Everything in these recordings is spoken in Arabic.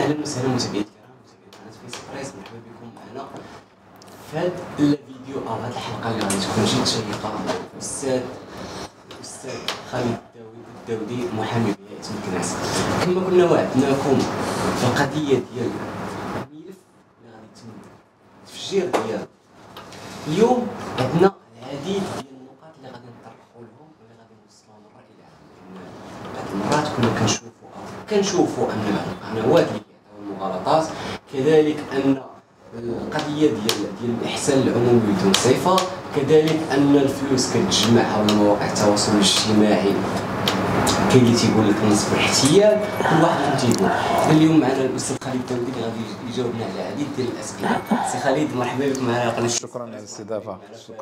اهلا وسهلا متابعي الكرام، متابعي قناه فيس بريس، مرحبا بكم معنا في هذا الفيديو او هذه الحلقه اللي غادي تكون جد شيقه. الاستاذ خالد الداودي محامي بهيئه مكناس. كما كنا وعدناكم في القضيه ديال الملف اللي غادي يتم التفجير ديالو اليوم، عندنا العديد ديال النقاط اللي غادي نطرحوا لهم واللي غادي نوصلوهم الراي العام. بعض المرات كنا كنشوفوا ان بعض القنوات اللي كيعطيو المغالطات، كذلك ان القضيه ديال الاحسان العمومي بدون صفه، كذلك ان الفلوس كتجمع على مواقع التواصل الاجتماعي، كاين اللي تيقول لك نصب الاحتيال، كل واحد تيقول. اليوم معنا الاستاذ خالد الداودي اللي غادي يجاوبنا على العديد ديال الاسئله. سي خالد، مرحبا بك معنا قناه. شكرا على الاستضافه.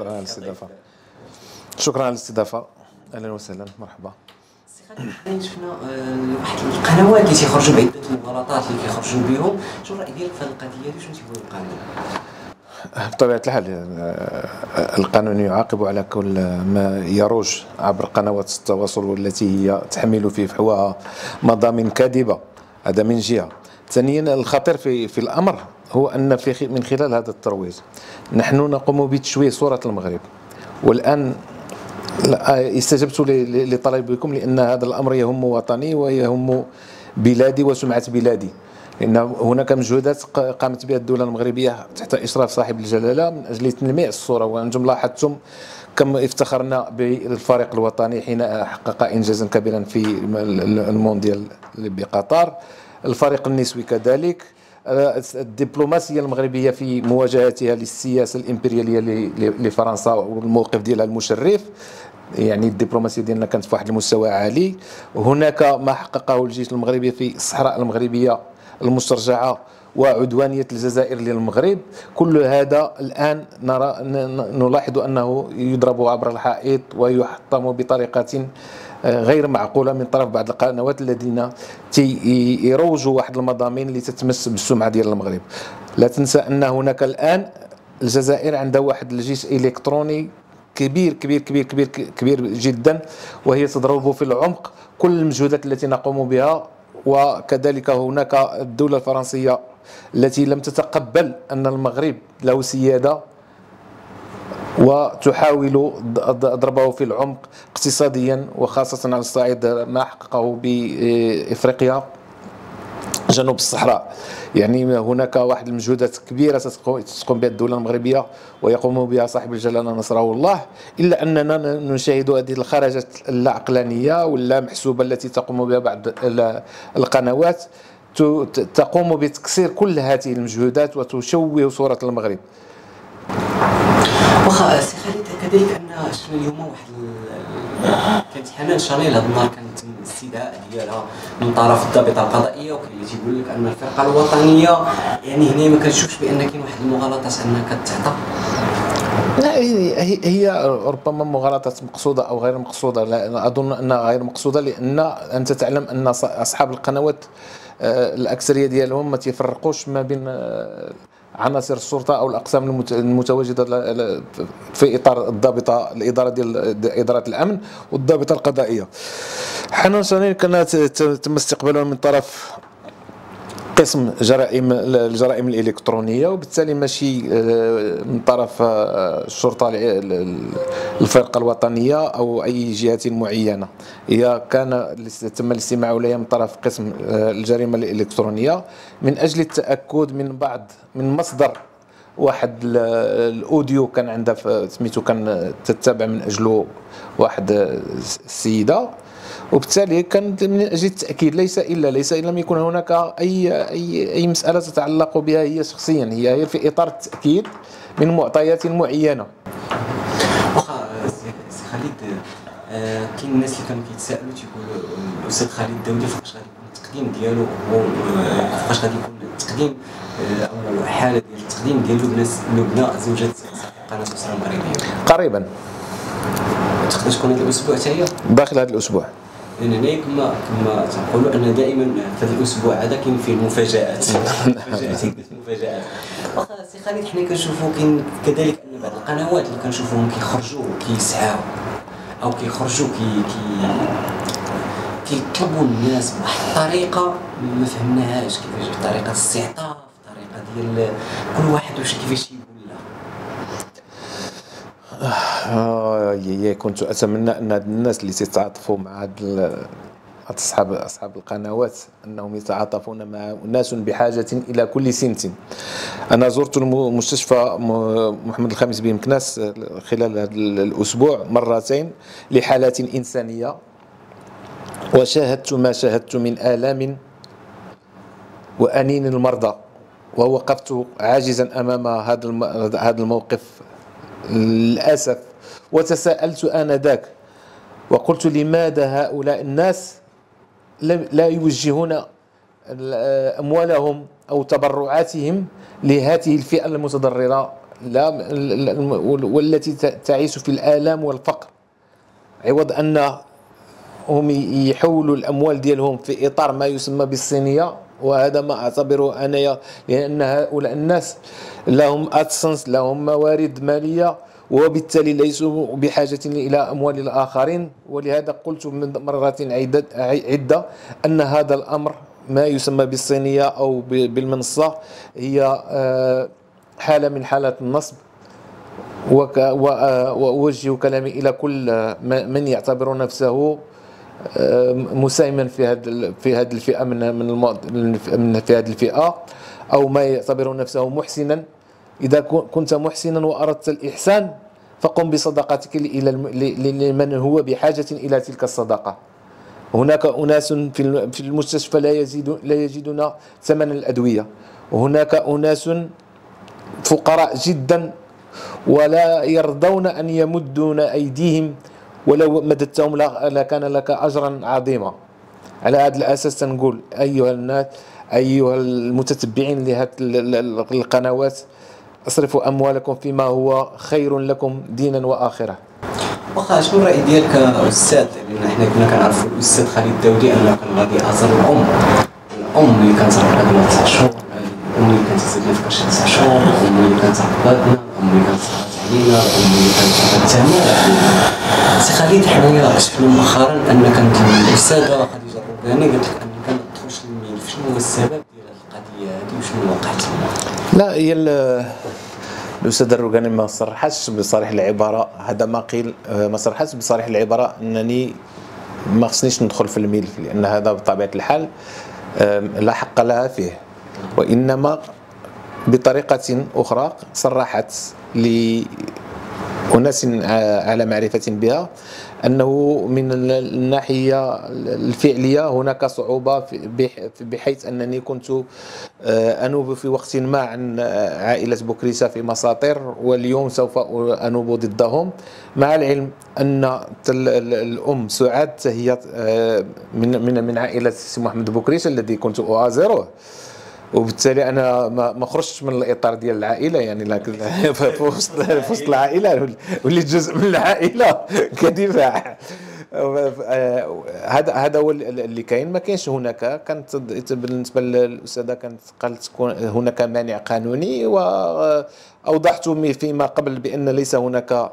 شكرا على الاستضافه. اهلا وسهلا، مرحبا. حنا شفنا واحد القنوات اللي تيخرجوا بعده مغالطات اللي كيخرجوا بهم. شنو الراي ديالك في هذه القضيه هذه؟ شنو تيقول القانون؟ بطبيعه الحال القانون يعاقب على كل ما يروج عبر قنوات التواصل والتي هي تحمل في فحواها مضامين كاذبه. هذا من جهه. ثانيا، الخطير في الامر هو ان من خلال هذا الترويج نحن نقوم بتشويه صوره المغرب. والان استجبت لطلبكم لأن هذا الأمر يهم وطني ويهم بلادي وسمعة بلادي، لأن هناك مجهودات قامت بها الدولة المغربية تحت إشراف صاحب الجلالة من أجل تنمية الصورة. وأنتم لاحظتم كم افتخرنا بالفريق الوطني حين حقق إنجازا كبيرا في المونديال بقطر، الفريق النسوي كذلك، الدبلوماسية المغربية في مواجهتها للسياسة الإمبريالية لفرنسا والموقف ديالها المشرف. يعني الدبلوماسية ديالنا كانت في واحد المستوى عالي. هناك ما حققه الجيش المغربي في الصحراء المغربية المسترجعة وعدوانية الجزائر للمغرب. كل هذا الآن نلاحظ أنه يضرب عبر الحائط ويحطم بطريقة غير معقولة من طرف بعض القنوات الذين يروجوا واحد المضامين اللي تتمس بالسمعة ديال المغرب. لا تنسى أن هناك الآن الجزائر عندها واحد الجيش إلكتروني كبير كبير كبير كبير كبير جدا، وهي تضرب في العمق كل المجهودات التي نقوم بها. وكذلك هناك الدولة الفرنسية التي لم تتقبل أن المغرب له سيادة وتحاول ضربه في العمق اقتصاديا، وخاصة على الصعيد ما حققه بإفريقيا جنوب الصحراء. يعني هناك واحد المجهودات كبيرة تقوم بها الدولة المغربية ويقوم بها صاحب الجلالة نصره الله، إلا أننا نشاهد هذه الخرجات اللا عقلانية واللا محسوبة التي تقوم بها بعض القنوات، تقوم بتكسير كل هذه المجهودات وتشوه صورة المغرب. واخا سي خالد، كذلك ان شفنا اليوم واحد كانت حنان شاليل هذا النهار كان تم الاستدعاء ديالها من طرف الضابطه القضائيه، وكاين اللي تيقول لك ان الفرقه الوطنيه يعني هنا ما كنشوفش بان كاين واحد المغالطات انها كتعطى. لا، هي ربما مغالطات مقصوده او غير مقصوده. لا، اظن انها غير مقصوده، لان انت تعلم ان اصحاب القنوات الاكثريه ديالهم ما تيفرقوش ما بين عناصر الشرطه او الاقسام المتواجده في اطار الضابطه الاداره ديال اداره الامن والضابطه القضائيه. حنان شاليل كانت تم استقبالها من طرف قسم الجرائم الإلكترونية، وبالتالي ماشي من طرف الشرطة الفرقة الوطنية أو أي جهة معينة. هي تم الاستماع إليها من طرف قسم الجريمة الإلكترونية من أجل التأكد من مصدر واحد الأوديو كان عندها سميتو، كان تتبع من أجله واحد السيدة، وبالتالي كان من اجل التاكيد ليس الا لم يكن هناك اي مساله تتعلق بها هي شخصيا، هي في اطار التاكيد من معطيات معينه. واخا سي خالد، كاين الناس اللي كانوا كيتسائلوا تيقولوا الاستاذ خالد الداودي فاش غادي يكون التقديم ديالو، فاش غادي يكون التقديم او حاله ديال التقديم ديال لبنى زوجة قناه اسره مغربيه قريبا. تقدر تكون هذا الاسبوع حتى هي داخل هذا الاسبوع. لان هنا كما تنقولوا ان دائما في هذا الاسبوع هذا كاين فيه المفاجات. مفاجات. واخا سي خالد، حنا كنشوفوا كاين كذلك ان بعض القنوات اللي كنشوفوهم كيخرجوا كيسعاو او كيخرجوا كيطلبوا الناس بواحد الطريقه ما فهمناهاش كيفاش، طريقه استعطاف، طريقه ديال كل واحد واش كيفاش يقول لا. كنت اتمنى ان هاد الناس اللي تتعاطفوا مع هاد اصحاب القنوات انهم يتعاطفون مع ناس بحاجه الى كل سنت. انا زرت المستشفى محمد الخامس بمكناس خلال هذا الاسبوع مرتين لحالات انسانيه، وشاهدت ما شاهدت من آلام وأنين المرضى، ووقفت عاجزا أمام هذا الموقف للأسف. وتساءلت آنذاك وقلت لماذا هؤلاء الناس لا يوجهون أموالهم أو تبرعاتهم لهذه الفئة المتضررة والتي تعيش في الآلام والفقر، عوض أن هم يحولوا الأموال ديالهم في إطار ما يسمى بالصينية. وهذا ما أعتبره أنا، لأن هؤلاء الناس لهم أدسنس، لهم موارد مالية، وبالتالي ليسوا بحاجة إلى أموال الآخرين. ولهذا قلت من مرات عدة أن هذا الأمر ما يسمى بالصينية أو بالمنصة هي حالة من حالات النصب. وأوجه كلامي إلى كل من يعتبر نفسه مساهما في هذه الفئة من في هذه الفئة، أو ما يعتبر نفسه محسنا. إذا كنت محسنا وأردت الإحسان فقم بصدقتك لمن هو بحاجة إلى تلك الصدقة. هناك أناس في المستشفى لا يجدون ثمن الأدوية، وهناك أناس فقراء جدا ولا يرضون أن يمدون أيديهم، ولو مددتهم لكان لك أجرا عظيما. على هذا الأساس نقول أيها الناس، أيها المتتبعين لهذه القنوات، اصرفوا أموالكم فيما هو خير لكم دينا وآخرة. واخا شنو الرأي ديالك أستاذ؟ لأن حنا كنا كنعرفوا الأستاذ خالد الداودي أنه كان غادي يعزل الأم اللي كانت ربطنا 9 شهور، الأم اللي كانت تزيدنا في كرشي 9 شهور، الأم اللي كانت عقباتنا، الأم اللي كانت صغرت علينا، الأم اللي كانت تهمنا. سي خالد، حنايا شفنا مؤخرا أن كانت الأستاذة خديجة الرباني قالت لك أن كان ما تدخلش للملف. شنو هو السبب ديال القضية هذه وشنو وقع تما؟ لا، هي الأستاذ الرقاني ما صرحتش بصريح العبارة، هذا ما قيل، ما صرحتش بصريح العبارة أنني ما خصنيش ندخل في الملف، لأن هذا بطبيعة الحال لا حق لها فيه، وإنما بطريقة أخرى صرحت لأناس على معرفة بها أنه من الناحية الفعلية هناك صعوبة بحيث أنني كنت أنوب في وقت ما عن عائلة بوكريسة في مساطر، واليوم سوف أنوب ضدهم، مع العلم أن الأم سعاد هي من عائلة سي محمد بوكريسة الذي كنت أؤازره، وبالتالي انا ما خرجتش من الاطار ديال العائله، يعني لكن في وسط العائله وليت جزء من العائله كدفاع. هذا هو اللي كاين. ما كاينش هناك، كانت بالنسبه للاستاذه كانت قالت هناك مانع قانوني، واوضحت فيما قبل بان ليس هناك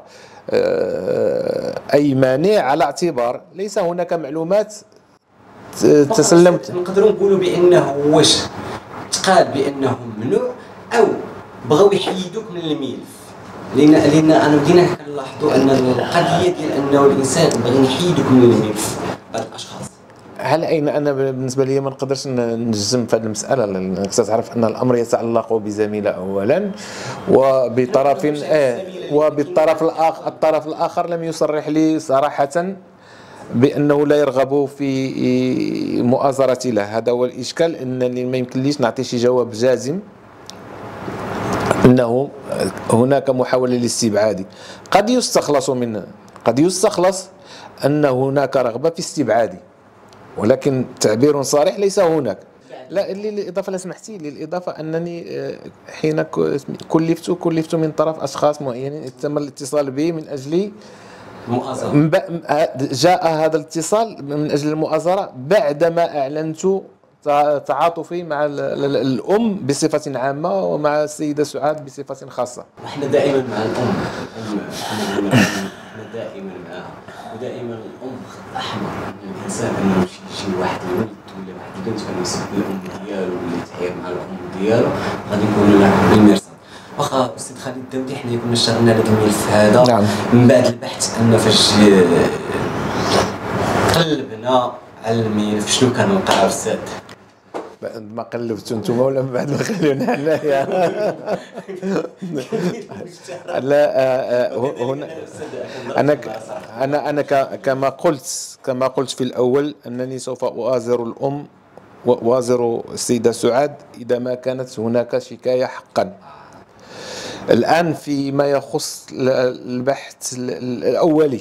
اي مانع، على اعتبار ليس هناك معلومات تسلمت. نقدروا نقولوا بانه واش قال بانه ممنوع او بغاو يحيدوك من الملف، لان انا بدينا كنلاحظوا ان القضيه ديال انه الانسان بغى يحيدوك من الملف بعض الاشخاص. على اين انا بالنسبه لي ما نقدرش نجزم في هذه المساله، لانك تعرف ان الامر يتعلق بزميله اولا وبطرف الطرف الاخر لم يصرح لي صراحه بانه لا يرغب في مؤازرتي له. هذا هو الاشكال، انني ما يمكنليش نعطي شي جواب جازم انه هناك محاوله لاستبعادي. قد يستخلص ان هناك رغبه في استبعادي، ولكن تعبير صريح ليس هناك. لا، للاضافه، لا سمحتي لي، الاضافه انني حين كلفت من طرف اشخاص معينين تم الاتصال بي من اجل جاء هذا الاتصال من اجل المؤازره بعدما اعلنت تعاطفي مع الام بصفه عامه ومع السيده سعاد بصفه خاصه. احنا دائما مع الام، احنا دائما معها. ودائما الام خط احمر، ان الانسان انه شي واحد يولد ولا واحد البنت انه يسب الام ديالو ولا يتحير مع الام ديالو غادي نكونوا لا بالمرصاد. واخا استاذ خالد الداودي حنا كنا اشتغلنا على هذا الملف هذا نعم. من بعد البحث ان فاش قلبنا على الملف شنو كنلقاو استاذ؟ بعد ما قلبتوا انتم ولا من بعد ما خليونا حنايا؟ لا هنا انا كما قلت في الاول انني سوف اؤازر الام وأؤازر السيدة سعاد إذا ما كانت هناك شكاية حقا. الآن فيما يخص البحث الأولي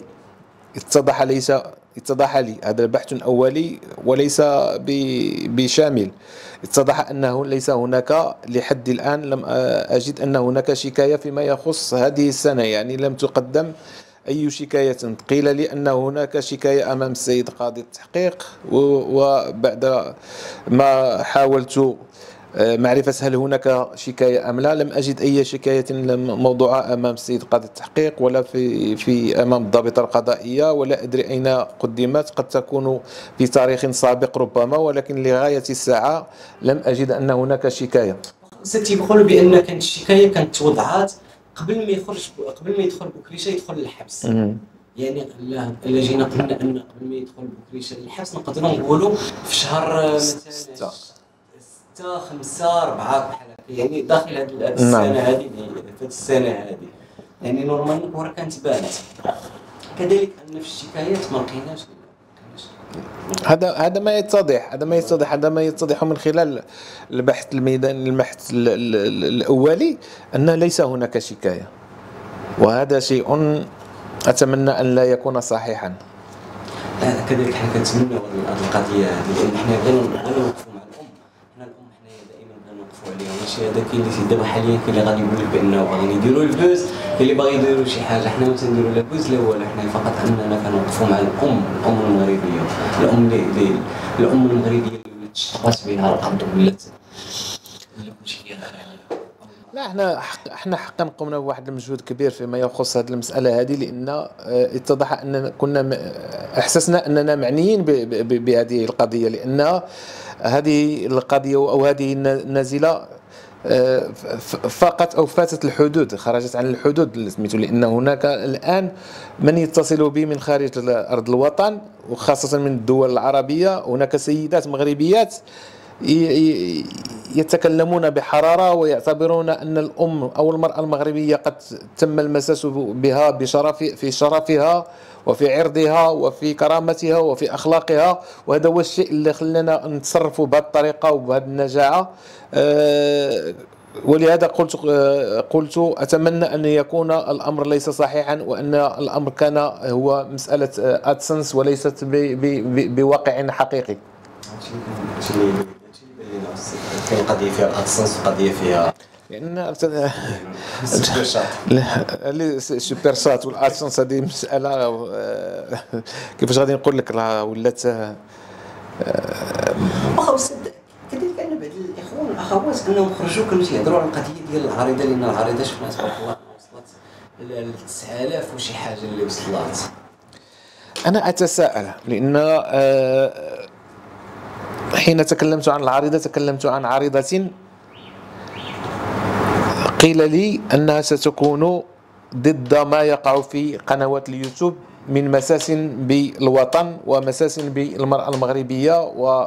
اتضح لي هذا بحث أولي وليس بشامل. اتضح أنه ليس هناك لحد الآن، لم أجد أن هناك شكاية فيما يخص هذه السنة، يعني لم تقدم أي شكاية. قيل لي أن هناك شكاية أمام السيد قاضي التحقيق، وبعد ما حاولت معرفة هل هناك شكاية أم لا لم أجد أي شكاية موضوعة أمام السيد قاضي التحقيق ولا في أمام الضابطة القضائية، ولا أدري أين قدمت. قد تكون في تاريخ سابق ربما، ولكن لغاية الساعة لم أجد أن هناك شكاية. ستي يقولوا بأن كانت الشكاية كانت توضعات قبل ما يدخل بكريشه يدخل للحبس. يعني الا جينا قلنا ان قبل ما يدخل بكريشه للحبس نقدروا نقولوا في شهر مثلا 6 5 4 بحال هكا، يعني داخل هذه السنه هذه، في السنه هذه يعني نورمالمون الكره كانت بانت. كذلك ان في الشكايات ما لقيناش. هذا ما يتضح من خلال البحث الميداني، البحث الأولي، أن ليس هناك شكاية، وهذا شيء أتمنى أن لا يكون صحيحا. كذلك حنا كنتمنوا هذه القضية هذه، لأن حنا بغينا نوقفوا مع الأم. الأم حنايا دائما بغينا نوقفوا عليها، ماشي هذا كاين اللي دابا حاليا كاين اللي غادي يقول لك بأنه باغيين يديروا البوز، كاين اللي باغي يديروا شي حاجة. حنا ما تنديروا لا بوز لا والو، حنا فقط أننا كنوقفوا مع الأم المغربية، الأم المغربية اللي ولات تشطبات بها الأرض ولات كلشي ديالها. لا، احنا حقا قمنا بواحد المجهود كبير فيما يخص هذه المسألة هذه، لأن اتضح أننا أحسسنا أننا معنيين بهذه القضية، لأن هذه القضية أو هذه النازلة فقط أو فاتت الحدود، خرجت عن الحدود لأن هناك الآن من يتصل بي من خارج أرض الوطن، وخاصة من الدول العربية. هناك سيدات مغربيات يتكلمون بحرارة ويعتبرون أن الأم أو المرأة المغربية قد تم المساس بها في شرفها وفي عرضها وفي كرامتها وفي أخلاقها، وهذا هو الشيء اللي خلانا نتصرف بهذه الطريقة وبهذه النجاعة. ولهذا قلت أتمنى أن يكون الأمر ليس صحيحا، وأن الأمر كان هو مسألة أدسنس وليست بواقع حقيقي. كاين قضيه فيها الادسنس وقضيه فيها لان سوبر شات والادسنس هذه مساله كيفاش غادي نقول لك راه ولات واخا استاذ. كذلك ان بعض الاخوان والاخوات انهم خرجوا كانوا تيهضروا على القضيه ديال العريضه، لان العريضه شفنا تبارك الله وصلت ل 9000 وشي حاجه اللي وصلت. انا اتساءل لان حين تكلمت عن العريضة تكلمت عن عريضة قيل لي أنها ستكون ضد ما يقع في قنوات اليوتيوب من مساس بالوطن ومساس بالمرأة المغربية،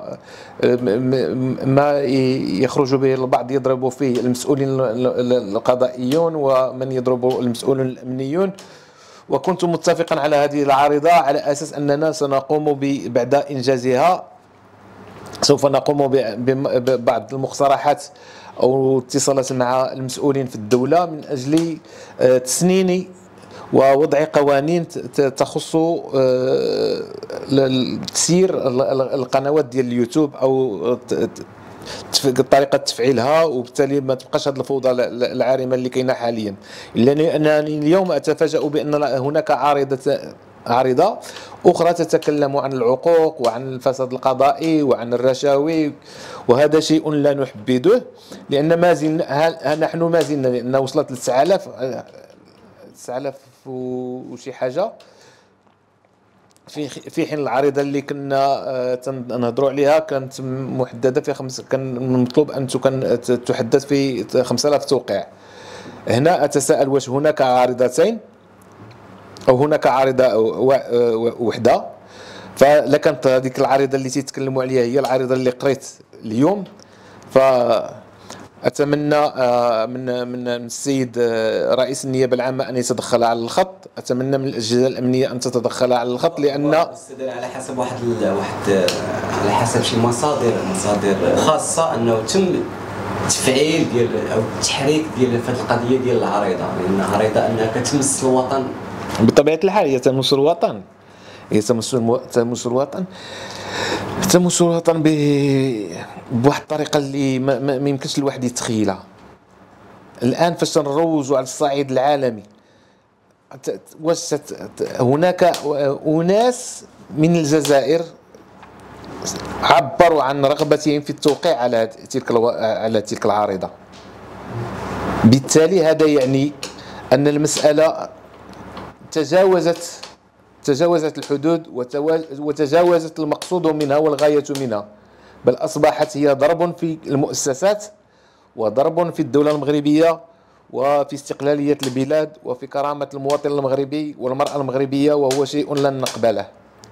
وما يخرج به البعض يضرب فيه المسؤولين القضائيون ومن يضرب المسؤولون الأمنيون. وكنت متفقا على هذه العارضة على أساس أننا سنقوم بعد إنجازها سوف نقوم ببعض المقترحات أو اتصالات مع المسؤولين في الدولة من أجل تسنين ووضع قوانين تخص تسيير القنوات ديال اليوتيوب أو طريقة تفعيلها، وبالتالي ما تبقاش هذه الفوضى العارمة اللي كاينة حاليا. لأنني اليوم أتفاجأ بأن هناك عارضة أخرى تتكلم عن العقوق وعن الفساد القضائي وعن الرشاوي، وهذا شيء لا نحبذه، لأن نحن ما زلنا لأن وصلت ل 9000 وشي حاجة. في حين العريضه اللي كنا تنهضروا عليها كانت محدده في كان مطلوب ان تحدد في 5000 توقيع. هنا اتساءل واش هناك عارضتين او هناك عارضه وحده؟ فلا كانت هذيك العارضه اللي تيتكلموا عليها هي العارضه اللي قريت اليوم، فاتمنى من السيد رئيس النيابه العامه ان يتدخل على الخط، اتمنى من الاجهزه الامنيه ان تتدخل على الخط، لان على حسب واحد على حسب شي مصادر خاصه انه تم التفعيل ديال او التحريك ديال في هذه القضيه ديال العريضه، لان العريضه انها كتمس الوطن بطبيعه الحال. هي تمس الوطن، هي تمس الوطن بواحد الطريقه اللي ما يمكنش الواحد يتخيلها. الان فاش نروجوا على الصعيد العالمي، واش هناك اناس من الجزائر عبروا عن رغبتهم في التوقيع على تلك العارضه. بالتالي هذا يعني ان المساله تجاوزت الحدود وتجاوزت المقصود منها والغاية منها، بل أصبحت هي ضرب في المؤسسات وضرب في الدولة المغربية وفي استقلالية البلاد وفي كرامة المواطن المغربي والمرأة المغربية، وهو شيء لن نقبله.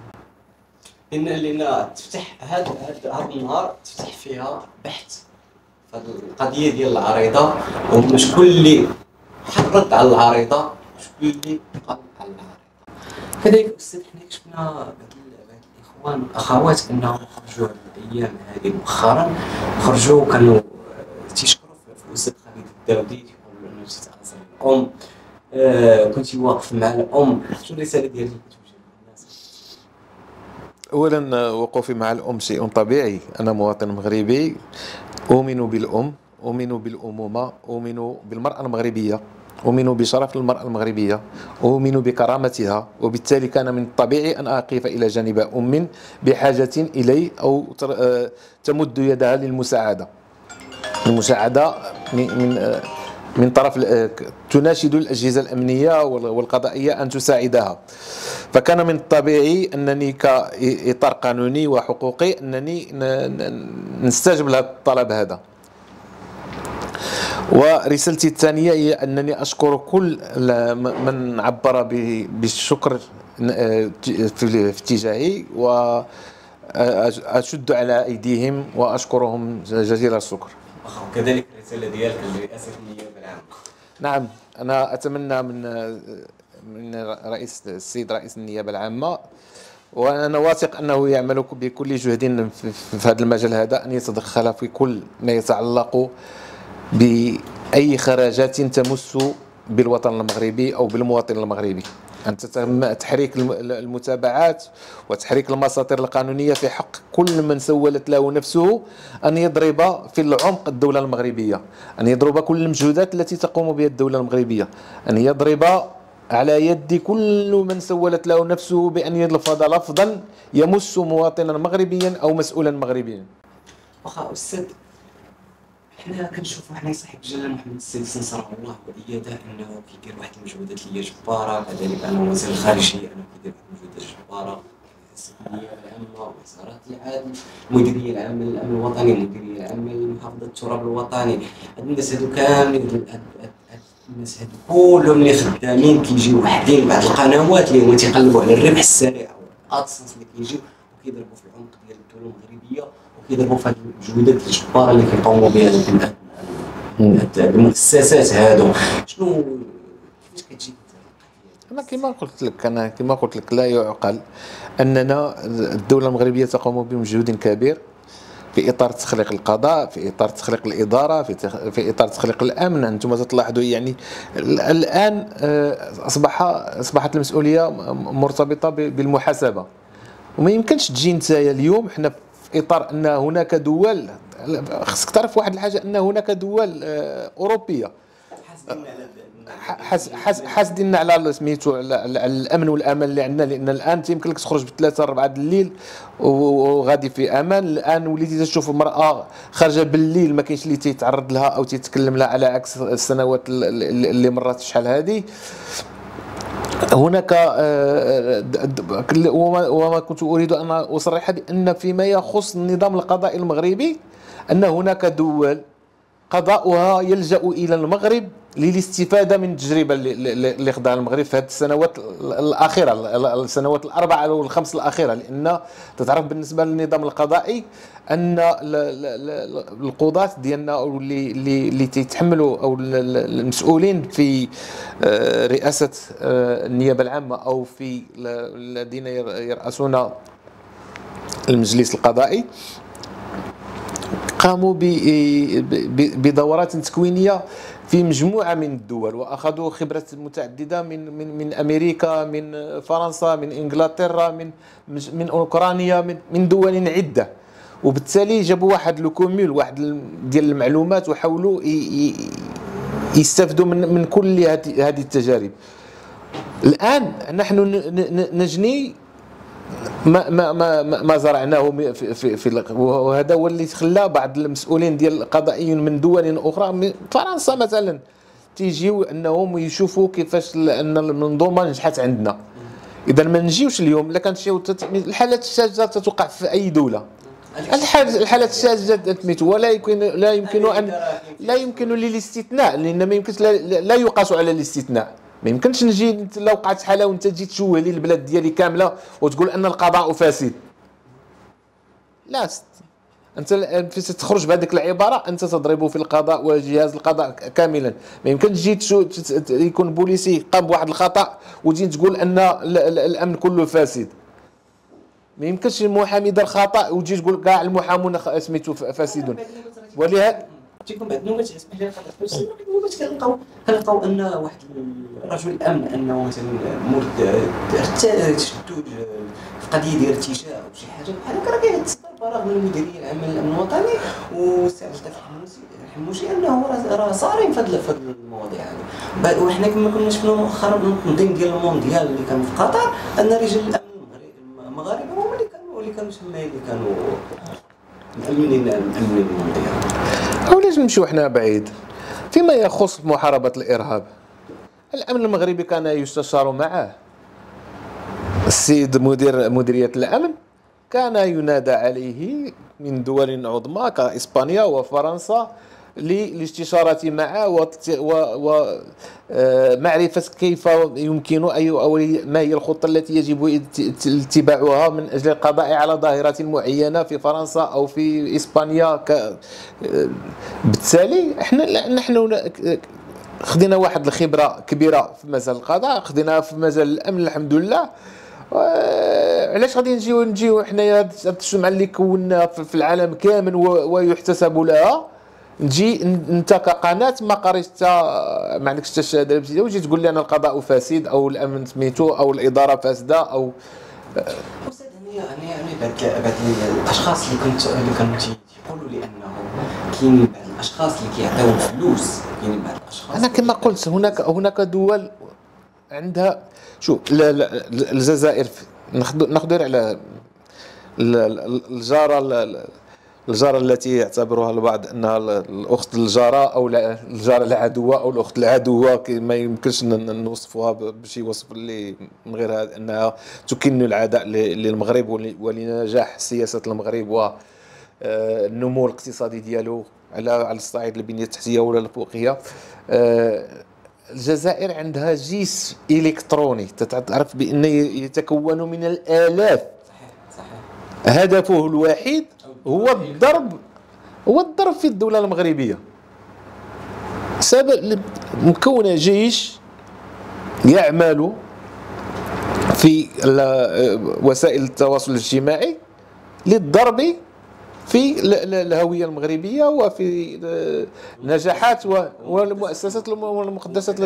لأن تفتح هذا النهار تفتح فيها بحث في القضية ديال العريضة، وشكون اللي حرض على العريضة، شكون اللي قال على العريضة. كذلك أستاذ حنا شفنا بعض الإخوان والأخوات أنهم خرجوا الأيام هذه مؤخرا، خرجوا كانوا تيشكروا في الأستاذ خالد الداودي، تيقولوا أنه تتأثر الأم، كنت واقف مع الأم. شنو الرسالة ديالك كتوجه للناس؟ أولا وقوفي مع الأم شيء طبيعي. أنا مواطن مغربي، أؤمن بالأم، أؤمن بالأمومة، أؤمن بالمرأة المغربية، أؤمن بشرف المرأة المغربية، أؤمن بكرامتها، وبالتالي كان من الطبيعي أن أقف إلى جانب أم بحاجة إلي أو تمد يدها للمساعدة. المساعدة من طرف تناشد الأجهزة الأمنية والقضائية أن تساعدها. فكان من الطبيعي أنني كإطار قانوني وحقوقي أنني نستجب لهذا الطلب هذا. ورسالتي الثانية هي أنني أشكر كل من عبر بالشكر في اتجاهي، وأشد على أيديهم وأشكرهم جزيل الشكر. وكذلك الرسالة ديالك لرئاسة النيابة العامة. نعم، أنا أتمنى من السيد رئيس النيابة العامة، وأنا واثق أنه يعمل بكل جهد في هذا المجال هذا، أن يتدخل في كل ما يتعلق بأي خراجات تمس بالوطن المغربي أو بالمواطن المغربي، أن تتم تحريك المتابعات وتحريك المساطر القانونية في حق كل من سولت له نفسه أن يضرب في العمق الدولة المغربية، أن يضرب كل المجهودات التي تقوم بها الدولة المغربية، أن يضرب على يد كل من سولت له نفسه بأن يلفظ لفظا يمس مواطنا مغربيا أو مسؤولا مغربيا. واخا أستاذ، حنا كنشوفوا حنا صاحب الجلاله محمد السادس نصره الله واياده انه كيدير واحد المجهودات اللي هي جباره، كذلك انه وزير الخارجيه انه كيدير واحد المجهودات جباره، النيابه العامه، وزاره العدل، المديريه العامه للامن الوطني، المديريه العامه لمحافظه التراب الوطني. هاد الناس هادو كاملين، الناس هادو كلهم اللي خدامين كيجيو وحدين بعض القنوات اللي هما تيقلبوا على الربح السريع والادسنس اللي كيجيو وكيضربوا في العمق ديال الدوله المغربيه، وكيضربوا في هاد المجهودات الجباره اللي كيقوموا بها المؤسسات هادو. شنو كيفاش كتجي أنا كما قلت لك لا يعقل أننا الدولة المغربية تقوم بمجهود كبير في إطار تخليق القضاء، في إطار تخليق الإدارة، في إطار تخليق الأمن. أنتم تلاحظوا يعني الآن أصبحت المسؤولية مرتبطة بالمحاسبة، وما يمكنش تجي نتايا اليوم حنا في إطار أن هناك دول، خصك تعرف واحد الحاجة، أن هناك دول أوروبية حاسدين على سميتو على الامن والامان اللي عندنا، لان الان تيمكن لك تخرج ب3 4 د الليل وغادي في امان. الان وليتي تشوف المراه خارجه بالليل ما كاينش اللي تيتعرض لها او تيتكلم لها، على عكس السنوات اللي مرات شحال هذه. هناك وما كنت أريد أن أصرح بأن فيما يخص النظام القضائي المغربي أن هناك دول قضاؤها يلجأ إلى المغرب للاستفادة من التجربة اللي خضعها المغرب في هذه السنوات الأخيرة، السنوات الأربعة أو الخمس الأخيرة، لأن تتعرف بالنسبة للنظام القضائي أن القضاة ديالنا أو اللي تيتحملوا أو المسؤولين في رئاسة النيابة العامة أو في الذين يرأسون المجلس القضائي قاموا بدورات تكوينية في مجموعة من الدول، وأخذوا خبرات متعددة من أمريكا، من فرنسا، من إنجلترا، من أوكرانيا، من دول عدة، وبالتالي جابوا واحد لوكوميل، واحد ديال المعلومات، وحاولوا يستفدوا من كل هذه التجارب. الآن نحن نجني ما زرعناه في وهذا هو اللي خلى بعض المسؤولين ديال القضائيين من دول اخرى، فرنسا مثلا، تيجيو انهم يشوفوا كيفاش ان المنظومه نجحت عندنا. اذا ما نجيوش اليوم، الا كانت شي الحالات الشاذه تتوقع في اي دوله، الحالات الشاذه تميت، لا يمكن للاستثناء، لان ما يمكنش لا يقاس على الاستثناء. ما يمكنش نجي لو وقعت حاله وانت تجي تشوه لي البلاد ديالي كامله وتقول ان القضاء فاسد. لا انت تخرج بهذيك العباره، انت تضرب في القضاء وجهاز القضاء كاملا. ما يمكنش تجي يكون بوليسي قام بواحد الخطا وتجي تقول ان الامن كله فاسد. ما يمكنش المحامي دار خطا وتجي تقول كاع المحامون سميتو فاسدون. ولهذا تيكون بعض النوبات، اسمح لي النوبات كنلقاو ان واحد رجل الامن انه مثلا مولد تشدد في قضيه ديال ارتشاء او شي حاجه بحال هكا، راه كيتصدر براغ من المديريه العامه للامن الوطني والسي عبد اللطيف الحموشي انه راه صارم في هذه المواضيع هذه. وحنا كما كنا شفنا مؤخرا من التنظيم ديال المونديال اللي كان في قطر، ان رجال الامن المغاربه هما اللي كانوا تما، اللي كانوا مأمنين المونديال. علاش نمشيو حنا بعيد فيما يخص محاربة الإرهاب؟ الأمن المغربي كان يستشار معه السيد مديرية الأمن، كان ينادى عليه من دول عظمى كإسبانيا وفرنسا للاستشارة معه ومعرفة كيف يمكن أو ما هي الخطة التي يجب اتباعها من أجل القضاء على ظاهرة معينة في فرنسا أو في إسبانيا. بالتالي نحن خدينا واحد الخبرة كبيرة في مجال القضاء، خديناها في مجال الأمن الحمد لله. علاش غادي نجيو حنايا هاد السمعة اللي كونا في العالم كامل ويحتسب لها، نجي انت كقناه ما قريت ما عندكش حتى الشهاده الابتدائيه وجيت تقول لي انا القضاء فاسد او الامن سميتو او الاداره فاسده او استاذ. يعني بعض الاشخاص اللي كانوا تيقولوا لي انه كاين بعض الاشخاص اللي كيعطيو فلوس، كاين بعض الاشخاص. انا كما قلت هناك دول عندها، شوف الجزائر ناخذ على الجارة التي يعتبرها البعض انها الاخت الجارة او الجارة العدوة او الاخت العدوة، ما يمكنش نوصفوها بشي وصف اللي من غير هذا، انها تكن العداء للمغرب ولنجاح سياسة المغرب والنمو الاقتصادي ديالو على الصعيد البنية التحتية ولا الفوقية. الجزائر عندها جيش الكتروني تعرف بان يتكون من الالاف. صحيح. هدفه الوحيد هو الضرب في الدولة المغربية. سبب مكون جيش يعمل في وسائل التواصل الاجتماعي للضرب في الهوية المغربية وفي النجاحات والمؤسسات والمقدسات.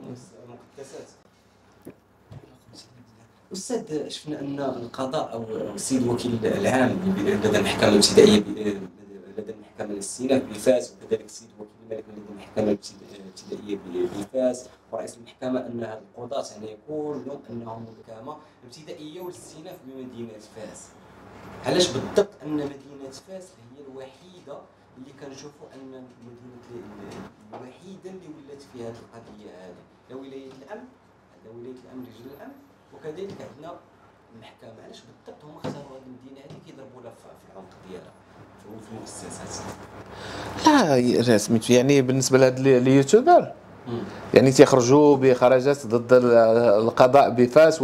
أستاذ، شفنا أن القضاء أو السيد الوكيل العام لدى المحكمة الابتدائية لدى المحكمة الاستئناف بفاس، وكذلك السيد الوكيل الملكي لدى المحكمة الابتدائية بفاس، ورئيس المحكمة أن هاد القضاة يعني كلهم أنهم محكمة ابتدائية والاستئناف بمدينة فاس. علاش بالضبط أن مدينة فاس هي الوحيدة اللي كنشوفوا أن المدينة الوحيدة اللي ولات فيها هذه القضية هذه؟ لا ولاية الأمن عندنا ولايه الامن رجال الامن، وكذلك عندنا المحكمه. علاش بالضبط هما اختاروا هذه المدينه هذه كيضربوا لها في العمق ديالها في المؤسسات؟ لا سميتو يعني بالنسبه لهاد اليوتيوبر يعني تيخرجوا بخرجات ضد القضاء بفاس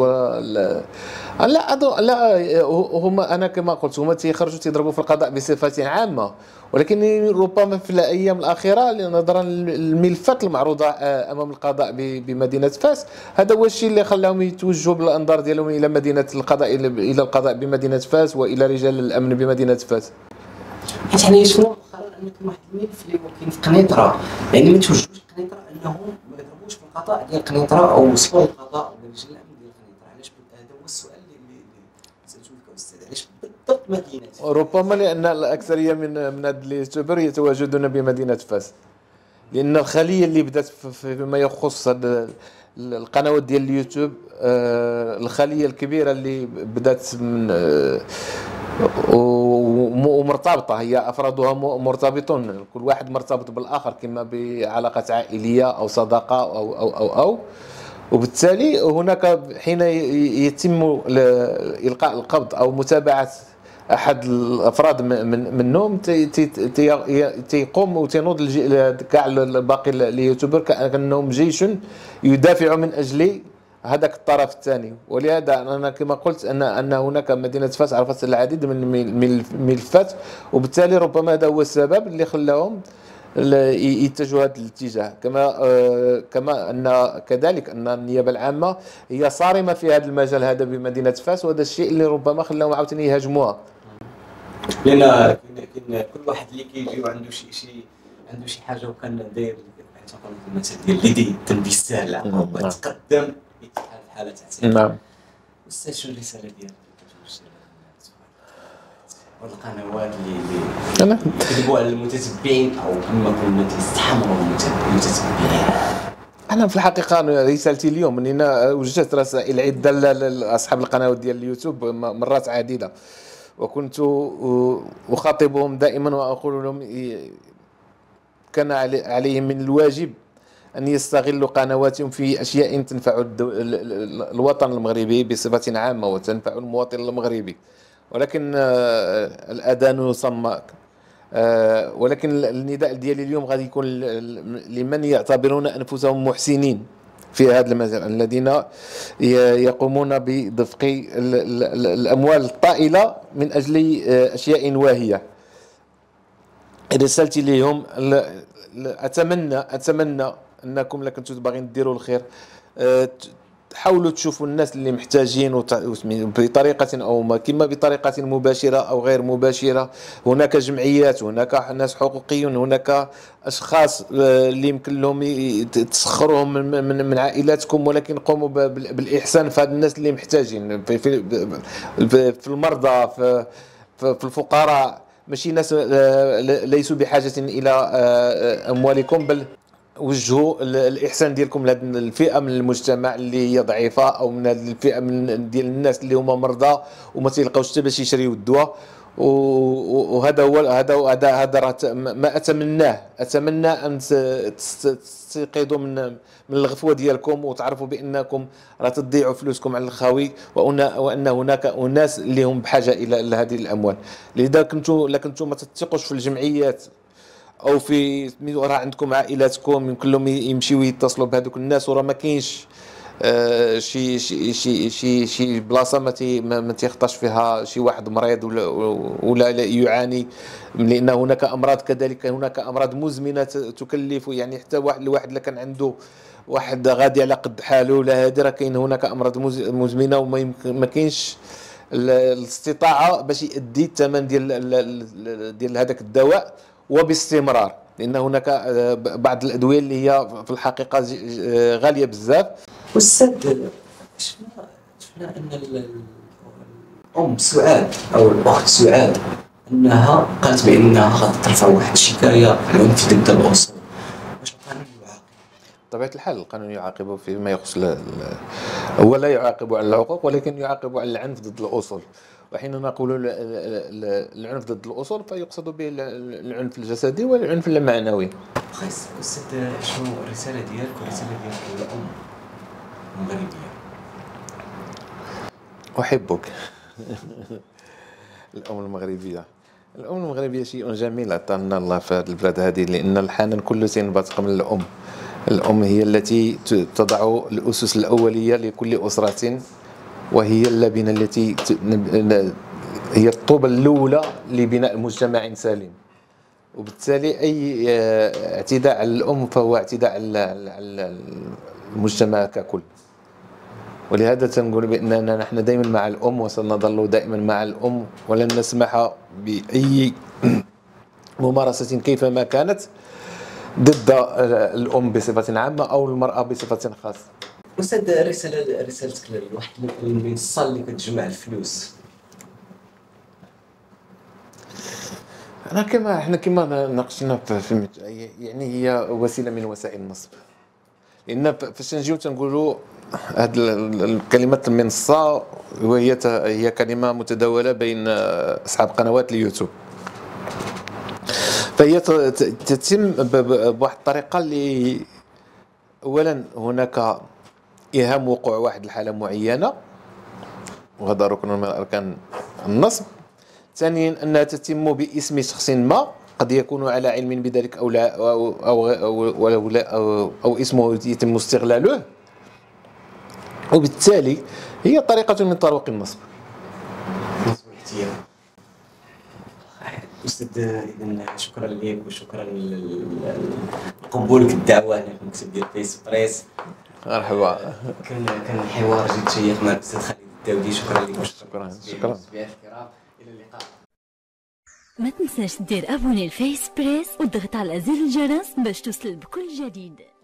لا هما انا كما قلت هما تيخرجوا تيضربوا في القضاء بصفه عامه، ولكن ربما في الايام الاخيره نظرا للملفات المعروضه امام القضاء بمدينه فاس، هذا هو الشيء اللي خلاهم يتوجهوا بالانظار ديالهم الى مدينه القضاء، الى القضاء بمدينه فاس والى رجال الامن بمدينه فاس. حيت حنا شفنا مؤخرا ان كاين واحد الملف اللي هو كاين في قنيطره، يعني ما توجهوش قنيطره انهم ما يضربوش في القضاء ديال قنيطره او وصلوا للقضاء ولا رجال الامن ديال قنيطره. علاش هذا هو السؤال اللي سالته لك استاذ، علاش بالضبط مدينه؟ ربما لان الاكثريه من هاد اليوتيوبر يتواجدون بمدينه فاس، لان الخليه اللي بدات فيما يخص القنوات ديال اليوتيوب، الخليه الكبيره اللي بدات من ومرتبطه، هي افرادها مرتبطون، كل واحد مرتبط بالاخر كما بعلاقه عائليه او صداقه او وبالتالي هناك حين يتم القاء القبض او متابعه احد الافراد منهم تيقوم وتنوض كاع باقي اليوتيوبر كانهم جيش يدافع من اجل هذاك الطرف الثاني. ولهذا انا كما قلت ان هناك مدينه فاس عرفت العديد من الملفات، وبالتالي ربما هذا هو السبب اللي خلاهم يتجهوا هذا الاتجاه. كما ان كذلك ان النيابه العامه هي صارمه في هذا المجال هذا بمدينه فاس، وهذا الشيء اللي ربما خلاهم عاوتاني يهاجموها، لان كاين كل واحد اللي كيجي وعنده عنده شي حاجه وكان داير تنقول المثل ديال اليدي تنبي السهله وتقدم في حاله تعسير. نعم استاذ، شنو الرساله ديالك والقنوات اللي يكذبوا على المتتبعين او كما قلنا تستحمروا المتتبعين؟ انا في الحقيقه رسالتي اليوم اننا وجهت رسائل عده لاصحاب القنوات ديال اليوتيوب مرات عديده، وكنت اخاطبهم دائما واقول لهم كان عليهم من الواجب أن يستغلوا قنواتهم في أشياء تنفع الوطن المغربي بصفة عامة وتنفع المواطن المغربي، ولكن الأذان صماك. ولكن النداء ديالي اليوم غادي يكون لمن يعتبرون أنفسهم محسنين في هذا المجال، الذين يقومون بدفق الأموال الطائلة من أجل أشياء واهية. رسالتي لهم أتمنى انكم لكم باغيين ديروا الخير حاولوا تشوفوا الناس اللي محتاجين بطريقه او ما، كما بطريقه مباشره او غير مباشره. هناك جمعيات، هناك ناس حقوقيون، هناك اشخاص اللي يمكن لهم تسخروهم من عائلاتكم، ولكن قوموا بالاحسان في هاد الناس اللي محتاجين، في المرضى، في الفقراء. ماشي ناس ليسوا بحاجه الى اموالكم، بل وجهوا الاحسان ديالكم لهذه الفئه من المجتمع اللي هي ضعيفه، او من هذه الفئه من ديال الناس اللي هما مرضى وما تيلقاوش حتى باش يشريوا الدواء. وهذا هو هذا ما اتمنى ان تستيقظوا من الغفوه ديالكم وتعرفوا بانكم راه تضيعوا فلوسكم على الخاوي، وان هناك اناس اللي هم بحاجه الى هذه الاموال. لذا كنتم ما تثقوش في الجمعيات او في راه عندكم عائلاتكم يمكن لهم يمشيو يتصلوا بهذوك الناس، وراه ما كاينش شي بلاصه ما تيخطاش فيها شي واحد مريض ولا يعاني، لان هناك امراض، كذلك هناك امراض مزمنه تكلف، يعني حتى الواحد اللي كان عنده واحد غادي على قد حاله لا هادي، راه كاين هناك امراض مزمنه وما كاينش الاستطاعه باش يؤدي الثمن ديال هذاك الدواء وباستمرار، لان هناك بعض الادويه اللي هي في الحقيقه غاليه بزاف. استاذ، شفنا ان الام سعاد او الاخت سعاد انها قالت بانها غادي ترفع واحد الشكايه عنف ضد الاسر، واش القانون يعاقب؟ بطبيعه الحال القانون يعاقب فيما يخص هو لا يعاقب على العقوق، ولكن يعاقب على العنف ضد الاصول. وحين نقول العنف ضد الاصول فيقصد به العنف الجسدي والعنف المعنوي. استاذ، شنو الرساله ديالك والرساله ديال الام المغربيه؟ أحبك. الأم المغربية، الأم المغربية شيء جميل أعطانا الله في هذه البلاد هذه، لأن الحنان كله سينبثق من الأم. الأم هي التي تضع الأسس الأولية لكل أسرة، وهي اللبنة التي هي الطوبة الأولى لبناء مجتمع سليم. وبالتالي أي اعتداء على الأم فهو اعتداء على المجتمع ككل. ولهذا تنقول بأننا نحن دائما مع الأم وسنظل دائما مع الأم، ولن نسمح بأي ممارسة كيفما كانت ضد الأم بصفة عامة أو المرأة بصفة خاصة. أستاذ، رسالتك لواحد المنصة اللي كتجمع الفلوس. احنا كما ناقشنا في يعني هي وسيلة من وسائل النصب، لأن فاش نجيو تنقولوا هاد الكلمة المنصة هي كلمة متداولة بين أصحاب قنوات اليوتيوب، فهي تتم بواحد الطريقة اللي أولا هناك إيهام وقوع واحد الحالة معينة، وهذا ركن من أركان النصب. ثانيا أنها تتم باسم شخص ما قد يكون على علم بذلك أو لا، أو اسمه يتم استغلاله، وبالتالي هي طريقة من طرق النصب. أستاذ، إذن شكرا لك وشكرا لقبولك الدعوة هنا في المكتب ديال فيس بريس. مرحبا. كان حوار جد شيق مع الأستاذ خالد الداودي. شكرا لك. شكرا. إلى اللقاء. ما تنساش دير ابوني لفيس بريس وتضغط على زر الجرس باش توصل بكل جديد.